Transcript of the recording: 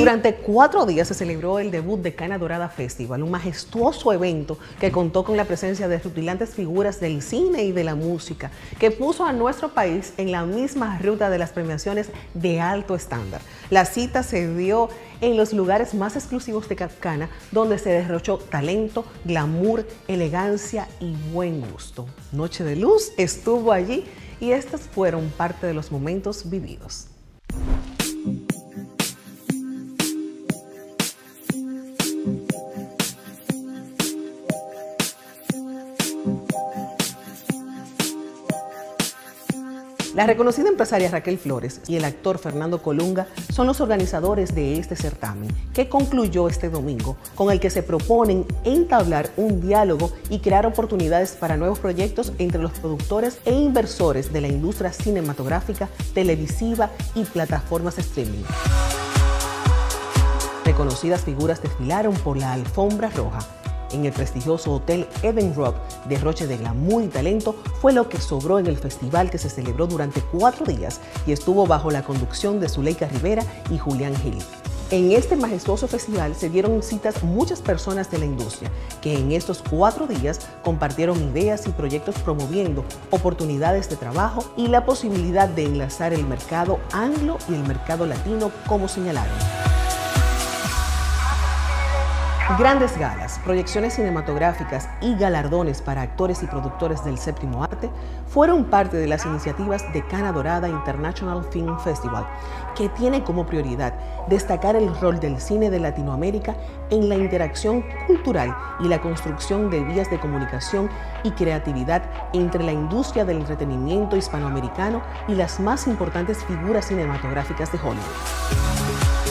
Durante 4 días se celebró el debut de Cana Dorada Festival, un majestuoso evento que contó con la presencia de rutilantes figuras del cine y de la música, que puso a nuestro país en la misma ruta de las premiaciones de alto estándar. La cita se dio en los lugares más exclusivos de Cana, donde se derrochó talento, glamour, elegancia y buen gusto. Noche de Luz estuvo allí y estos fueron parte de los momentos vividos. La reconocida empresaria Raquel Flores y el actor Fernando Colunga son los organizadores de este certamen, que concluyó este domingo, con el que se proponen entablar un diálogo y crear oportunidades para nuevos proyectos entre los productores e inversores de la industria cinematográfica, televisiva y plataformas streaming. Reconocidas figuras desfilaron por la alfombra roja. En el prestigioso hotel Eden Rock, derroche de glamour y talento fue lo que sobró en el festival, que se celebró durante 4 días y estuvo bajo la conducción de Zuleika Rivera y Julián Gil. En este majestuoso festival se dieron citas muchas personas de la industria, que en estos 4 días compartieron ideas y proyectos promoviendo oportunidades de trabajo y la posibilidad de enlazar el mercado anglo y el mercado latino, como señalaron. Grandes galas, proyecciones cinematográficas y galardones para actores y productores del séptimo arte fueron parte de las iniciativas de Cana Dorada International Film Festival, que tiene como prioridad destacar el rol del cine de Latinoamérica en la interacción cultural y la construcción de vías de comunicación y creatividad entre la industria del entretenimiento hispanoamericano y las más importantes figuras cinematográficas de Hollywood.